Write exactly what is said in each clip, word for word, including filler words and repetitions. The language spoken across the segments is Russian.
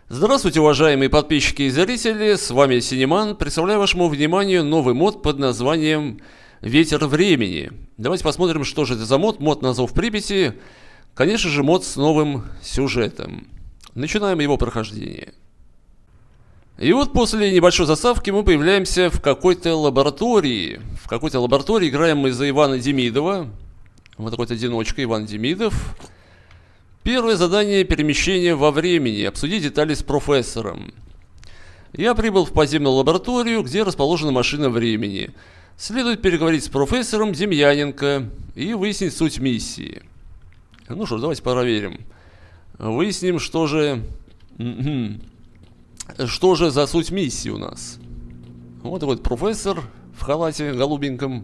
Здравствуйте, уважаемые подписчики и зрители, с вами Синеман. Представляю вашему вниманию новый мод под названием «Ветер времени». Давайте посмотрим, что же это за мод. Мод на зов Припяти. Конечно же, мод с новым сюжетом. Начинаем его прохождение. И вот после небольшой заставки мы появляемся в какой-то лаборатории. В какой-то лаборатории играем мы за Ивана Демидова. Вот такой-то одиночка Иван Демидов. Первое задание — перемещение во времени. Обсудить детали с профессором. Я прибыл в подземную лабораторию, где расположена машина времени. Следует переговорить с профессором Демьяненко и выяснить суть миссии. Ну что ж, давайте проверим. Выясним, что же... Что же за суть миссии у нас. Вот такой профессор в халате голубеньком.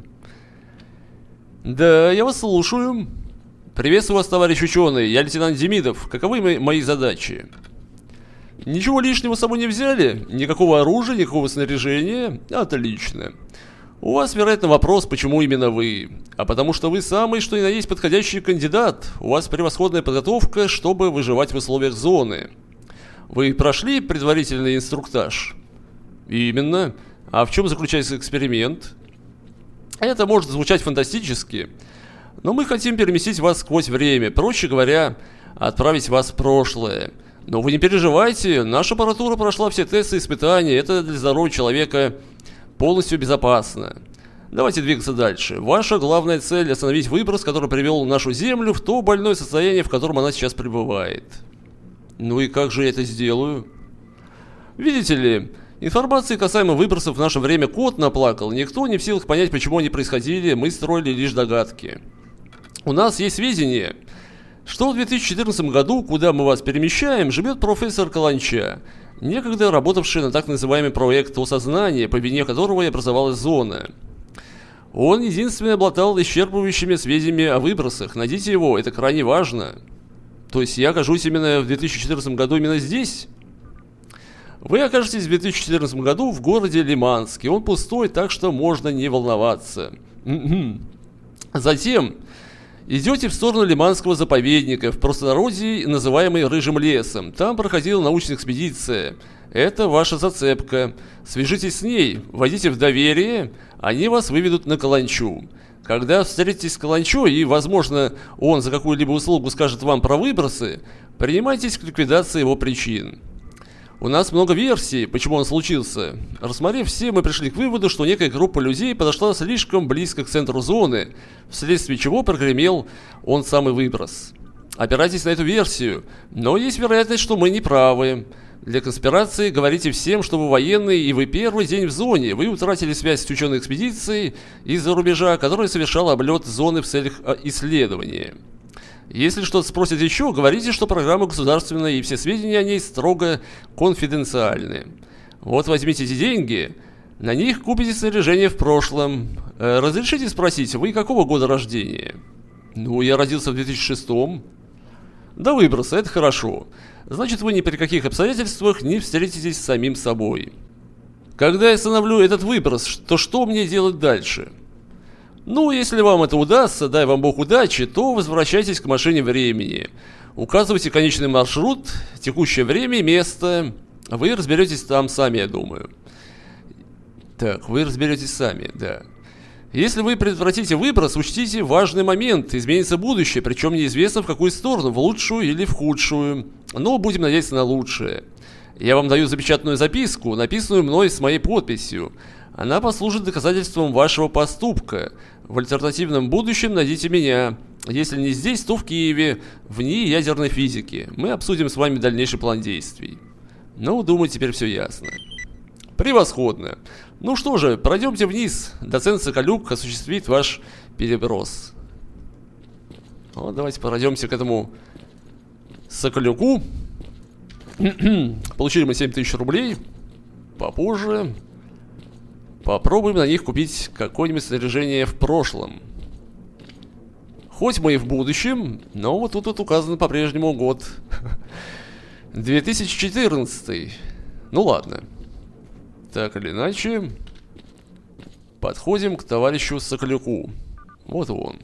Да, я вас слушаю. Приветствую вас, товарищ ученый, я лейтенант Демидов. Каковы мои задачи? Ничего лишнего с собой не взяли? Никакого оружия, никакого снаряжения? Отлично. У вас, вероятно, вопрос, почему именно вы? А потому что вы самый, что ни на есть, подходящий кандидат. У вас превосходная подготовка, чтобы выживать в условиях зоны. Вы прошли предварительный инструктаж? Именно. А в чем заключается эксперимент? Это может звучать фантастически, но мы хотим переместить вас сквозь время, проще говоря, отправить вас в прошлое. Но вы не переживайте, наша аппаратура прошла все тесты и испытания, это для здоровья человека полностью безопасно. Давайте двигаться дальше. Ваша главная цель — остановить выброс, который привел нашу Землю в то больное состояние, в котором она сейчас пребывает. Ну и как же я это сделаю? Видите ли, информации касаемо выбросов в наше время кот наплакал, никто не в силах понять, почему они происходили, мы строили лишь догадки. У нас есть сведения, что в две тысячи четырнадцатом году, куда мы вас перемещаем, живет профессор Каланча, некогда работавший на так называемый проект осознания, по вине которого и образовалась зона. Он единственный обладал исчерпывающими сведениями о выбросах. Найдите его, это крайне важно. То есть я окажусь именно в две тысячи четырнадцатом году именно здесь? Вы окажетесь в две тысячи четырнадцатом году в городе Лиманске. Он пустой, так что можно не волноваться. Затем идете в сторону Лиманского заповедника, в простонародье называемый Рыжим лесом. Там проходила научная экспедиция. Это ваша зацепка. Свяжитесь с ней, войдите в доверие, они вас выведут на Каланчу. Когда встретитесь с Каланчой и, возможно, он за какую-либо услугу скажет вам про выбросы, принимайтесь к ликвидации его причин. У нас много версий, почему он случился. Рассмотрев все, мы пришли к выводу, что некая группа людей подошла слишком близко к центру зоны, вследствие чего прогремел он самый выброс. Опирайтесь на эту версию, но есть вероятность, что мы не правы. Для конспирации говорите всем, что вы военные и вы первый день в зоне. Вы утратили связь с ученой экспедицией из-за рубежа, которая совершала облет зоны в целях исследования. Если что-то спросят еще, говорите, что программа государственная и все сведения о ней строго конфиденциальны. Вот возьмите эти деньги, на них купите снаряжение в прошлом. Э, разрешите спросить, вы какого года рождения? Ну, я родился в две тысячи шестом. До выброса, это хорошо. Значит, вы ни при каких обстоятельствах не встретитесь с самим собой. Когда я остановлю этот выброс, то что мне делать дальше? Ну, если вам это удастся, дай вам Бог удачи, то возвращайтесь к машине времени. Указывайте конечный маршрут, текущее время и место. Вы разберетесь там сами, я думаю. Так, вы разберетесь сами, да. Если вы предотвратите выброс, учтите важный момент. Изменится будущее, причем неизвестно в какую сторону, в лучшую или в худшую. Но будем надеяться на лучшее. Я вам даю запечатанную записку, написанную мной с моей подписью. Она послужит доказательством вашего поступка. В альтернативном будущем найдите меня. Если не здесь, то в Киеве, в НИИ ядерной физики. Мы обсудим с вами дальнейший план действий. Ну, думаю, теперь все ясно. Превосходно. Ну что же, пройдемте вниз. Доцент Соколюк осуществит ваш переброс. Вот, давайте пройдемся к этому Соколюку. Получили мы семь тысяч рублей. Попозже попробуем на них купить какое-нибудь снаряжение в прошлом. Хоть мы и в будущем, но вот тут вот указан по-прежнему год две тысячи четырнадцатый. Ну ладно. Так или иначе, подходим к товарищу Соколюку. Вот он.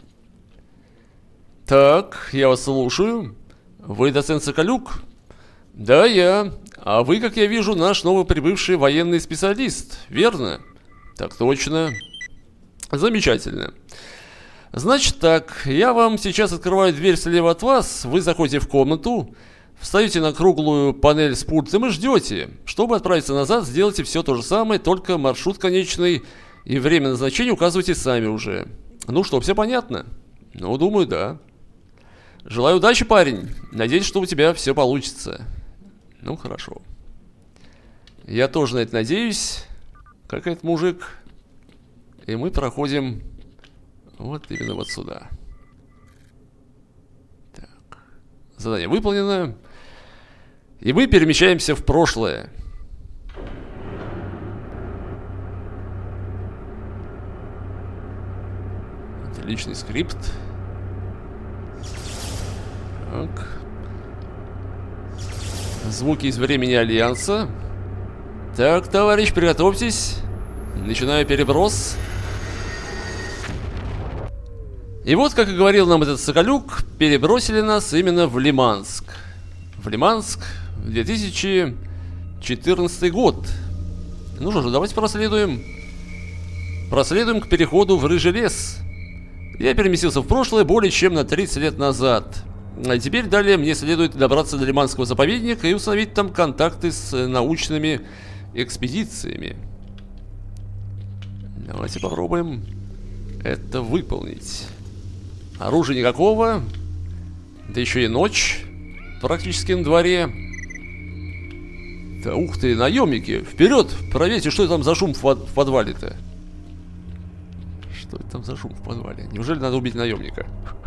Так, я вас слушаю. Вы доцент Соколюк? Да, я. А вы, как я вижу, наш новоприбывший военный специалист, верно? Так точно. Замечательно. Значит так, я вам сейчас открываю дверь слева от вас, вы заходите в комнату, встаете на круглую панель с пультом и ждете. Чтобы отправиться назад, сделайте все то же самое, только маршрут конечный и время назначения указывайте сами уже. Ну что, все понятно? Ну, думаю, да. Желаю удачи, парень. Надеюсь, что у тебя все получится. Ну, хорошо. Я тоже на это надеюсь, как этот мужик. И мы проходим вот именно вот сюда. Так. Задание выполнено. И мы перемещаемся в прошлое. Отличный скрипт. Так. Звуки из времени Альянса. Так, товарищ, приготовьтесь. Начинаю переброс. И вот, как и говорил нам этот Соколюк, перебросили нас именно в Лиманск. В Лиманск в две тысячи четырнадцатый год. Ну что же, давайте проследуем. Проследуем к переходу в Рыжий лес. Я переместился в прошлое более чем на тридцать лет назад. А теперь далее мне следует добраться до Лиманского заповедника и установить там контакты с научными экспедициями. Давайте попробуем это выполнить. Оружия никакого. Да еще и ночь практически на дворе. Да ух ты, наемники. Вперед, проверьте, что это там за шум в, под в подвале-то. Что это там за шум в подвале? Неужели надо убить наемника?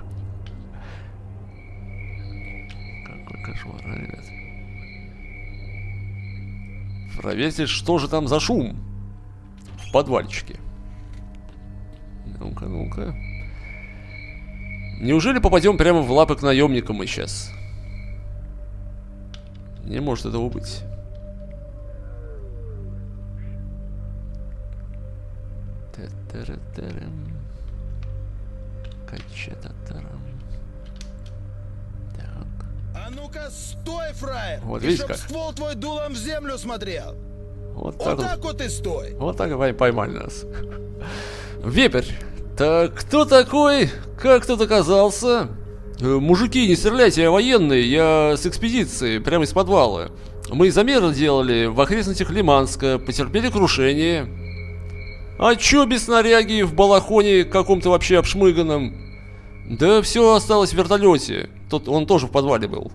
Какой кошмар, ребят. Проверьте, что же там за шум в подвальчике. Ну-ка, ну-ка. Неужели попадем прямо в лапы к наемникам мы сейчас? Не может этого быть. Так. А ну-ка, стой, фраер! Вот и видишь чтоб как? ствол твой дулом в землю смотрел. Вот Вот так, так вот. вот и стой. Вот так и поймали нас. Вепрь. Так кто такой? Как тут оказался? Э, мужики, не стреляйте, я военный, я с экспедиции, прямо из подвала. Мы замеры делали в окрестностях Лиманска, потерпели крушение. А чё без снаряги в балахоне каком-то вообще обшмыганном? Да все осталось в вертолете. Тут он тоже в подвале был.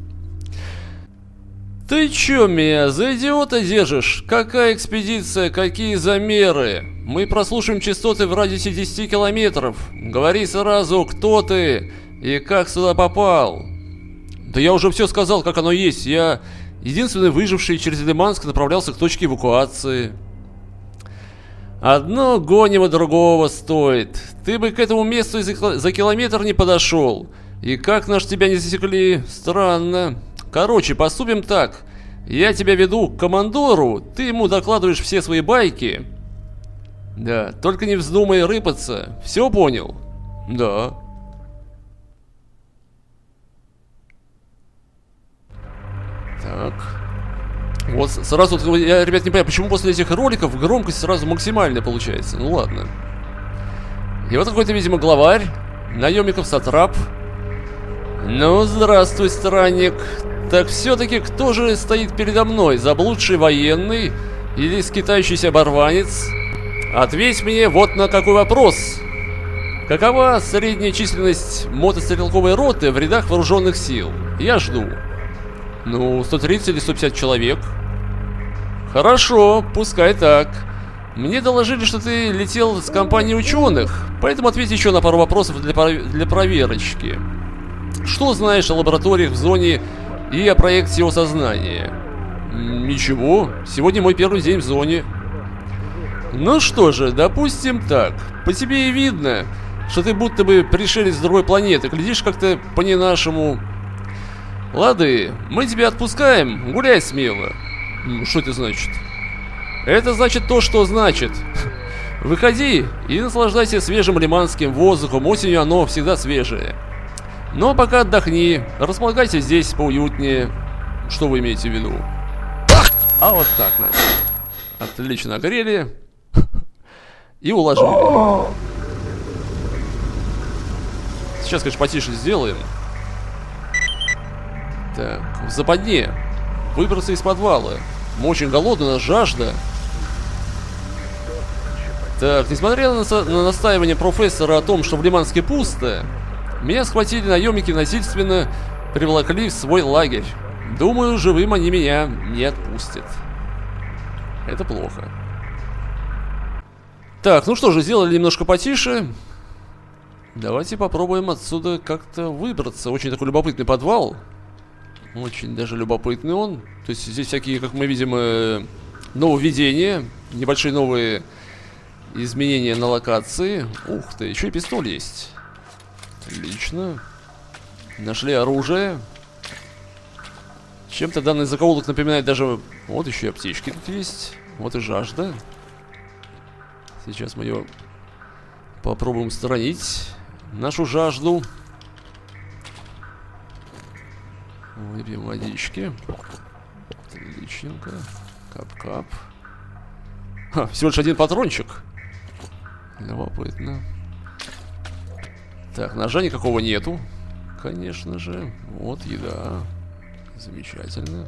Ты чё меня за идиота держишь? Какая экспедиция, какие замеры? Мы прослушаем частоты в радиусе десяти километров. Говори сразу, кто ты и как сюда попал. Да я уже все сказал, как оно есть. Я единственный выживший через Лиманск направлялся к точке эвакуации. Одно гонимо другого стоит. Ты бы к этому месту за, за километр не подошел. И как наш тебя не засекли? Странно. Короче, поступим так. Я тебя веду к командору, ты ему докладываешь все свои байки. Да, только не вздумай рыпаться. Все понял? Да. Так. Вот сразу, я, ребят, не понимаю, почему после этих роликов громкость сразу максимальная получается. Ну ладно. И вот какой-то, видимо, главарь наемников Сатрап. Ну, здравствуй, странник. Так все-таки кто же стоит передо мной? Заблудший военный или скитающийся оборванец? Ответь мне вот на какой вопрос. Какова средняя численность мотострелковой роты в рядах вооруженных сил? Я жду. Ну, сто тридцать или сто пятьдесят человек. Хорошо, пускай так. Мне доложили, что ты летел с компанией ученых, поэтому ответь еще на пару вопросов для, для проверочки. Что знаешь о лабораториях в зоне и о проекте его сознания? Ничего, сегодня мой первый день в зоне. Ну что же, допустим так. По тебе и видно, что ты будто бы пришелец с другой планеты. Глядишь как-то по не-нашему. Лады, мы тебя отпускаем, гуляй смело. Что это значит? Это значит то, что значит. Выходи и наслаждайся свежим лиманским воздухом. Осенью оно всегда свежее. Но пока отдохни, располагайся здесь поуютнее. Что вы имеете в виду? А вот так надо. Отлично огрели. И уложили. Сейчас, конечно, потише сделаем. Так, в западне. Выбраться из подвала. Мы очень голодны, у нас жажда. Так, несмотря на, на настаивание профессора о том, что в Лиманске пусто, меня схватили наемники, насильственно приволокли в свой лагерь. Думаю, живым они меня не отпустят. Это плохо. Так, ну что же, сделали немножко потише. Давайте попробуем отсюда как-то выбраться. Очень такой любопытный подвал. Очень даже любопытный он. То есть здесь всякие, как мы видим, э, нововведения. Небольшие новые изменения на локации. Ух ты, еще и пистоль есть. Отлично. Нашли оружие. Чем-то данный закоулок напоминает даже... Вот еще и аптечки тут есть. Вот и жажда. Сейчас мы ее попробуем устранить. Нашу жажду. Выпьем водички. Отличненько. Кап-кап. Ха, всего лишь один патрончик. Любопытно. Так, ножа никакого нету. Конечно же. Вот еда. Замечательно.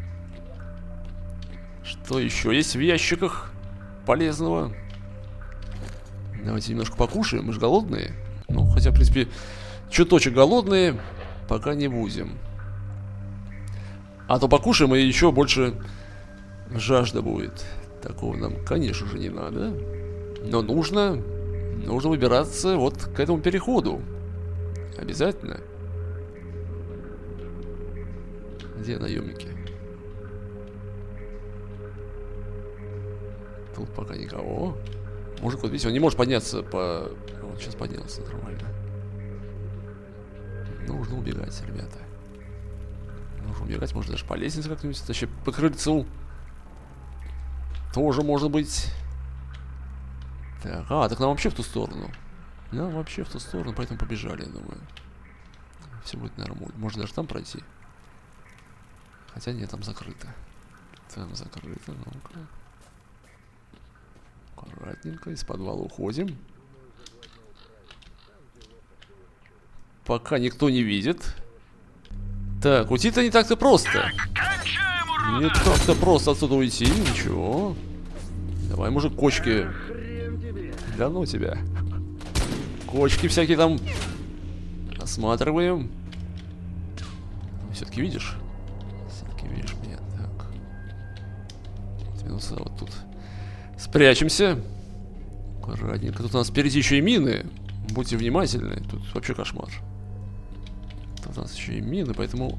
Что еще есть в ящиках полезного? Давайте немножко покушаем. Мы же голодные. Ну, хотя, в принципе, чуточек голодные. Пока не будем. А то покушаем, и еще больше жажда будет. Такого нам, конечно же, не надо. Но нужно, нужно выбираться вот к этому переходу. Обязательно. Где наемники? Тут пока никого. Мужик, вот видите, он не может подняться по... Вот сейчас поднялся нормально. Нужно убегать, ребята. Нужно убегать, может даже по лестнице как-нибудь, вообще по крыльцу. Тоже может быть. Так, а, так нам вообще в ту сторону. Нам вообще в ту сторону, поэтому побежали, я думаю. Все будет нормально. Можно даже там пройти. Хотя нет, там закрыто. Там закрыто, ну-ка. Аккуратненько, из подвала уходим. Пока никто не видит. Так, уйти-то не так-то просто. Не так-то просто отсюда уйти, ничего. Давай, мужик, кочки. Да ну тебя. Кочки всякие там осматриваем. Все-таки видишь? Все-таки видишь меня. Так. Вот, вот тут. Спрячемся. Аккуратненько. Тут у нас впереди еще и мины. Будьте внимательны. Тут вообще кошмар. Тут у нас еще и мины, поэтому...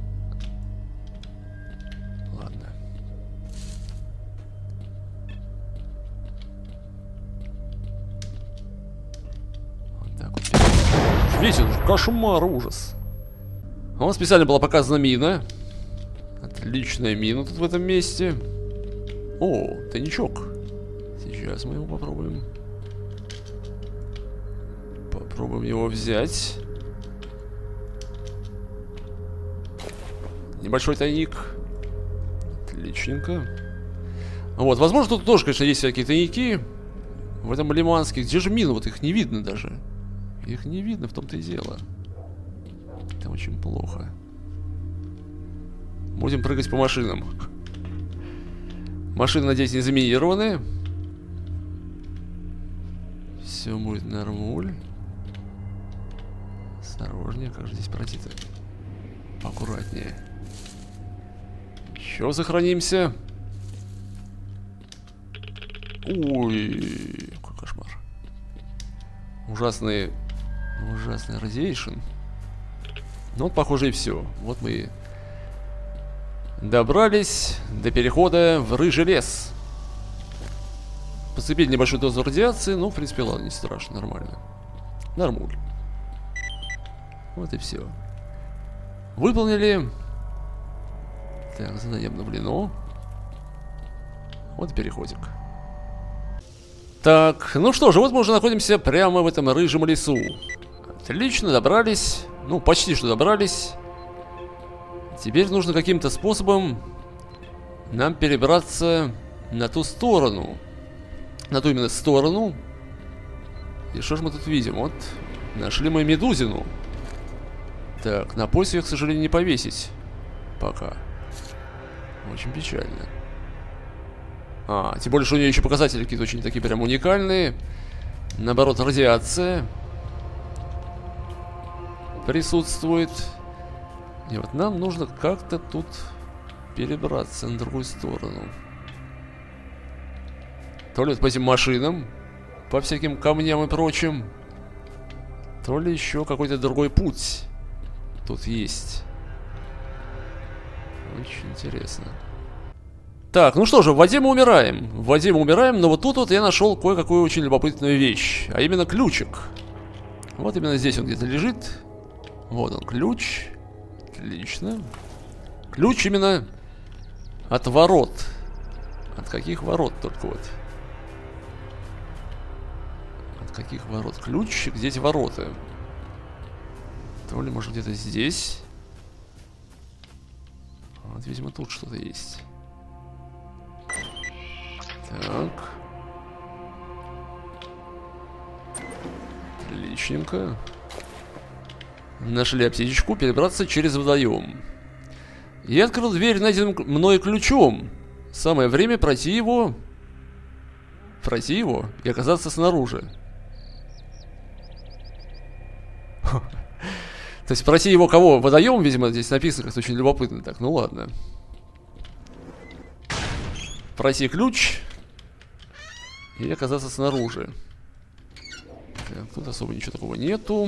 Ладно. Вот так вот. Видите, кошмар, ужас. У нас специально была показана мина. Отличная мина тут в этом месте. О, тайничок. Сейчас мы его попробуем. Попробуем его взять. Небольшой тайник. Отличненько. Вот, возможно, тут тоже, конечно, есть всякие тайники. В этом Лиманске. Где же мины? Вот их не видно даже. Их не видно, в том-то и дело. Это очень плохо. Будем прыгать по машинам. Машины, надеюсь, не заминированы. Все будет нормуль. Осторожнее, как же здесь пройти-то? Аккуратнее. Еще сохранимся. Ой, какой кошмар. Ужасный, ужасный радиейшн. Ну вот, похоже, и все. Вот мы добрались до перехода в Рыжий лес. Подцепили небольшую дозу радиации. Ну, в принципе, ладно, не страшно, нормально. Нормуль. Вот и все. Выполнили. Так, задание обновлено. Вот и переходик. Так, ну что же, вот мы уже находимся прямо в этом рыжем лесу. Отлично, добрались. Ну, почти что добрались. Теперь нужно каким-то способом нам перебраться на ту сторону. На ту именно сторону. И что же мы тут видим? Вот, нашли мы медузину. Так, на пояс ее, к сожалению, не повесить. Пока. Очень печально. А, тем более, что у нее еще показатели какие-то очень такие прям уникальные. Наоборот, радиация присутствует. И вот нам нужно как-то тут перебраться на другую сторону. То ли вот по этим машинам, по всяким камням и прочим, то ли еще какой-то другой путь тут есть. Очень интересно. Так, ну что же, в воде мы умираем. В воде мы умираем, но вот тут вот я нашел кое-какую очень любопытную вещь. А именно ключик. Вот именно здесь он где-то лежит. Вот он, ключ. Отлично. Ключ именно от ворот. От каких ворот только вот? От каких ворот? Ключ, где эти ворота? То ли, может, где-то здесь? Вот, видимо, тут что-то есть. Так. Отличненько. Нашли аптечку, перебраться через водоем. Я открыл дверь найденным мной ключом. Самое время пройти его. Пройти его и оказаться снаружи. То есть пройти его кого? Водоем, видимо, здесь написано как-то очень любопытно. Так, ну ладно. Пройти ключ и оказаться снаружи. Так, тут особо ничего такого нету.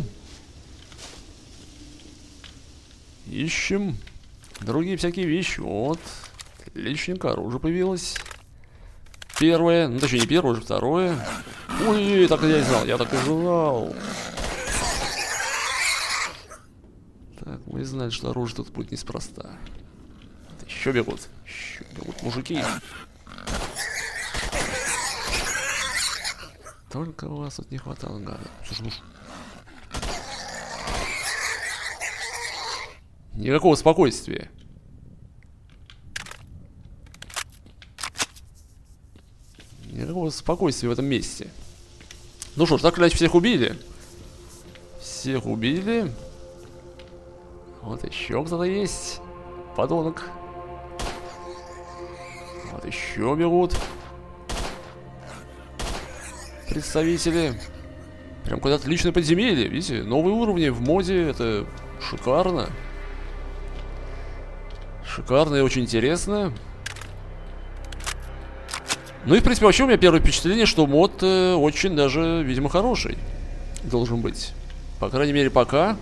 Ищем другие всякие вещи. Вот. Отличненько, оружие появилось. Первое. Ну, точнее, не первое, уже второе. Ой, так я и знал, я так и знал. Так, мы знали, что оружие тут будет неспроста. Вот еще бегут. Еще бегут мужики. Только вас тут не хватало, гада. Слушай, ну... Никакого спокойствия. Никакого спокойствия в этом месте. Ну что ж, так или иначе всех убили. Всех убили. Вот еще кто-то есть. Подонок. Вот еще бегут представители. Прям куда-то отличное подземелье. Видите, новые уровни в моде. Это шикарно. Шикарно и очень интересно. Ну и, в принципе, вообще у меня первое впечатление, что мод э, очень даже, видимо, хороший должен быть. По крайней мере, пока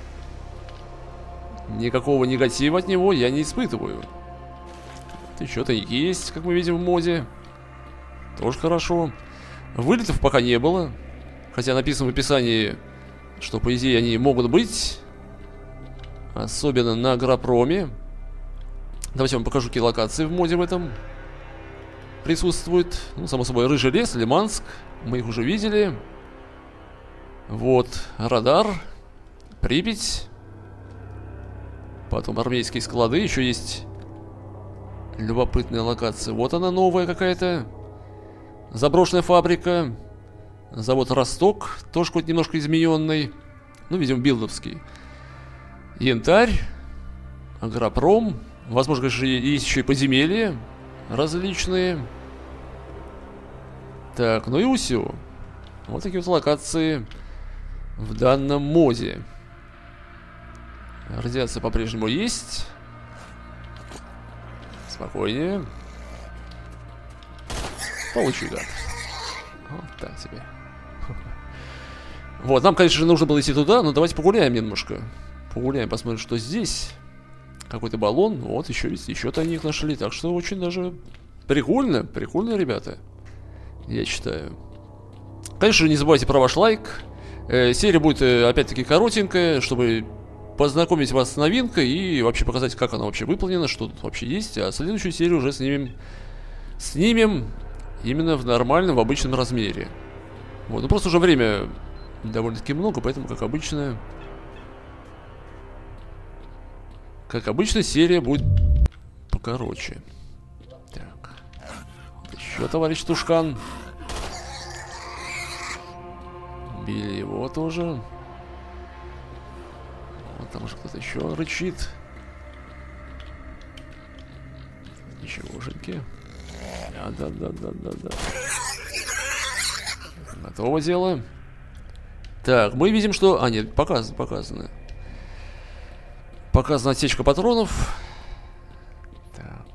никакого негатива от него я не испытываю. И что-то есть, как мы видим в моде. Тоже хорошо. Вылетов пока не было. Хотя написано в описании, что, по идее, они могут быть. Особенно на Агропроме. Давайте я вам покажу, какие локации в моде в этом присутствуют. Ну, само собой, Рыжий лес, Лиманск. Мы их уже видели. Вот, радар. Припять. Потом армейские склады. Еще есть любопытная локация. Вот она, новая какая-то. Заброшенная фабрика. Завод Росток. Тоже хоть немножко измененный. Ну, видимо, билдовский. Янтарь. Агропром. Возможно, конечно, есть еще и подземелья различные. Так, ну и Усю. Вот такие вот локации в данном моде. Радиация по-прежнему есть. Спокойнее. Получи, гад. Вот так себе. Вот, нам, конечно же, нужно было идти туда, но давайте погуляем немножко. Погуляем, посмотрим, что здесь. Какой-то баллон. Вот, еще есть, еще тайник нашли. Так что очень даже прикольно. Прикольно, ребята. Я считаю. Конечно, не забывайте про ваш лайк. Э, серия будет, э, опять-таки, коротенькая, чтобы познакомить вас с новинкой и вообще показать, как она вообще выполнена, что тут вообще есть. А следующую серию уже снимем, снимем именно в нормальном, в обычном размере. Вот, ну просто уже время довольно-таки много, поэтому, как обычно, Как обычно, серия будет покороче. Так. Еще товарищ Тушкан. Били его тоже. Вот там уже кто-то еще рычит. Ничегошеньки. Да-да-да-да-да-да. Готово дело. Так, мы видим, что... А, нет, показано, показано. Показана отсечка патронов. Так.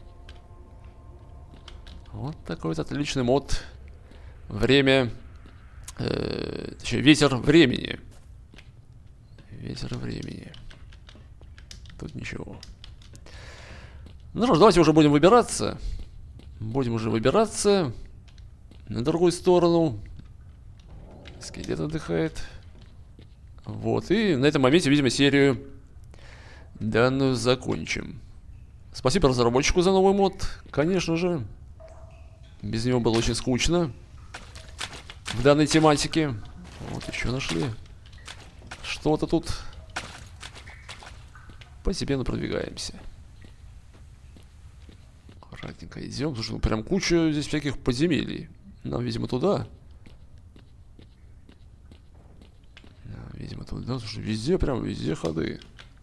Вот такой вот отличный мод. Время... Э, точнее, ветер времени. Ветер времени. Тут ничего. Ну что ж, давайте уже будем выбираться. Будем уже выбираться на другую сторону. Скелет отдыхает. Вот, и на этом моменте, видимо, серию данную закончим. Спасибо разработчику за новый мод, конечно же. Без него было очень скучно в данной тематике. Вот, еще нашли. Что-то тут. Постепенно продвигаемся. Аккуратненько идем. Слушай, ну прям куча здесь всяких подземелий. Нам, видимо, туда. Да, видимо, туда. Слушай, везде, прям везде ходы.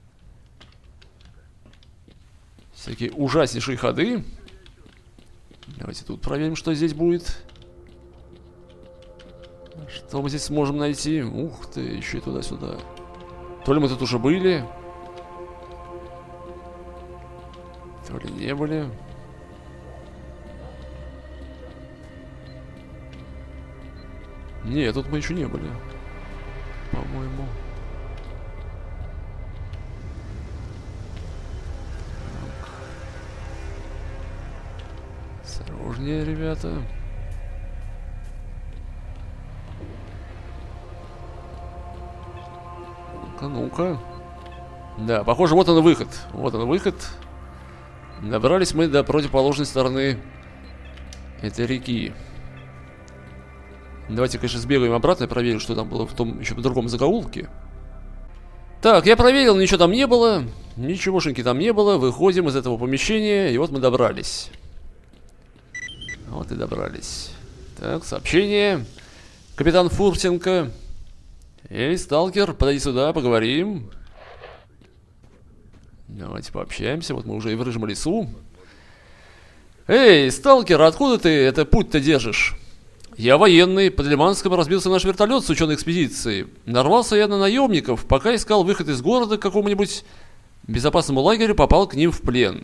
Всякие ужаснейшие ходы. Давайте тут проверим, что здесь будет. Что мы здесь сможем найти? Ух ты, еще и туда-сюда. То ли мы тут уже были, то ли не были. Не, тут мы еще не были, по-моему. Осторожнее, ребята. Ну-ка, ну-ка. Да, похоже, вот он и выход. Вот он выход. Добрались мы до противоположной стороны этой реки. Давайте, конечно, сбегаем обратно и проверим, что там было в том еще в другом закоулке. Так, я проверил, ничего там не было. Ничегошеньки там не было. Выходим из этого помещения, и вот мы добрались. Вот и добрались. Так, сообщение. Капитан Фурсенко. Эй, сталкер, подойди сюда, поговорим. Давайте пообщаемся. Вот мы уже и в рыжем лесу. Эй, сталкер, откуда ты это путь-то держишь? Я военный, под Лиманском разбился наш вертолет с ученой экспедицией. Нарвался я на наемников, пока искал выход из города к какому-нибудь безопасному лагерю, попал к ним в плен.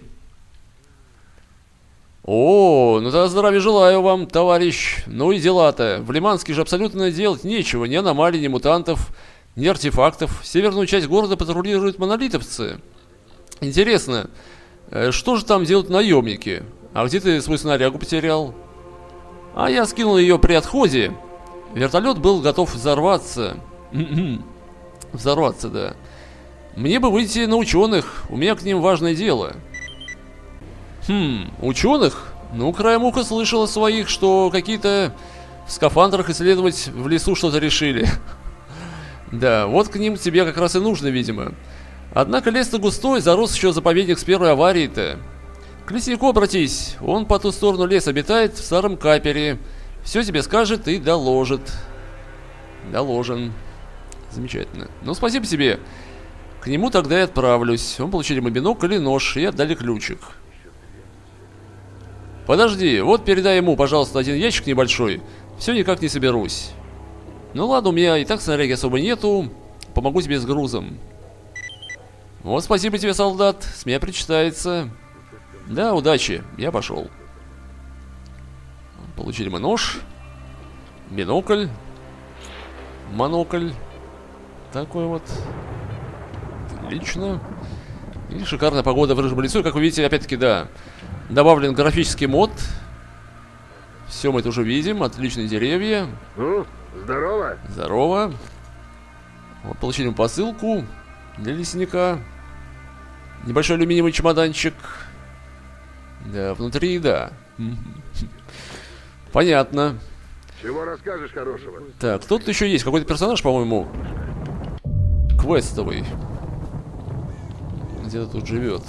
О, ну тогда здравия желаю вам, товарищ. Ну и дела-то. В Лиманске же абсолютно делать нечего. Ни аномалий, ни мутантов, ни артефактов. Северную часть города патрулируют монолитовцы. Интересно, что же там делают наемники? А где ты свою снарягу потерял? А я скинул ее при отходе. Вертолет был готов взорваться. Взорваться, да. Мне бы выйти на ученых. У меня к ним важное дело. Хм, ученых? Ну, краем уха слышал о своих, что какие-то в скафандрах исследовать в лесу что-то решили. Да, вот к ним тебе как раз и нужно, видимо. Однако лес-то густой, зарос еще заповедник с первой аварии-то. К леснику обратись, он по ту сторону леса обитает в старом капере. Все тебе скажет и доложит. Доложен. Замечательно. Ну, спасибо тебе. К нему тогда и отправлюсь. Он получили мой бинокль и нож, и отдали ключик. Подожди, вот передай ему, пожалуйста, один ящик небольшой. Все никак не соберусь. Ну ладно, у меня и так снаряги особо нету. Помогу тебе с грузом. Вот спасибо тебе, солдат. С меня причитается. Да, удачи, я пошел. Получили мы нож. Бинокль. Монокль. Такой вот. Отлично. И шикарная погода в рыжем лесу. Как вы видите, опять-таки, да, добавлен графический мод. Все мы это уже видим. Отличные деревья. Ну, здорово. Здорово. Вот, получили мы посылку для лесника. Небольшой алюминиевый чемоданчик. Да, внутри, да. Понятно. Чего расскажешь хорошего? Так, тут еще есть какой-то персонаж, по-моему, квестовый. где-то тут живет.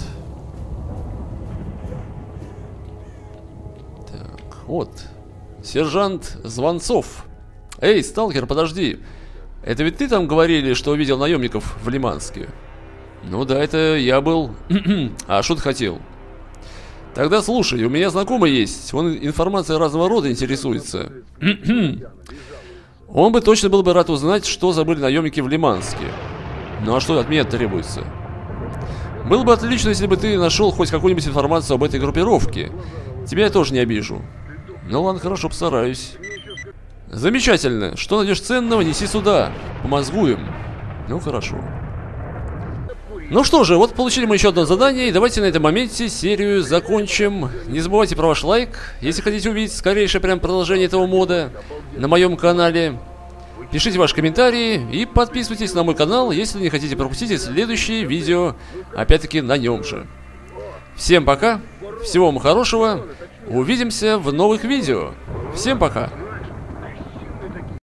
Так, вот. Сержант Звонцов. Эй, сталкер, подожди. Это ведь ты там говорили, что увидел наемников в Лиманске? Ну да, это я был. А что ты хотел? Тогда слушай, у меня знакомый есть. Он информацией разного рода интересуется. Он бы точно был бы рад узнать, что забыли наемники в Лиманске. Ну а что от меня требуется? Было бы отлично, если бы ты нашел хоть какую-нибудь информацию об этой группировке. Тебя я тоже не обижу. Ну ладно, хорошо, постараюсь. Замечательно. Что найдешь ценного, неси сюда. Помозгуем. Ну хорошо. Ну что же, вот получили мы еще одно задание, и давайте на этом моменте серию закончим. Не забывайте про ваш лайк, если хотите увидеть скорейшее прям продолжение этого мода на моем канале. Пишите ваши комментарии и подписывайтесь на мой канал, если не хотите пропустить следующие видео, опять-таки на нем же. Всем пока, всего вам хорошего, увидимся в новых видео. Всем пока.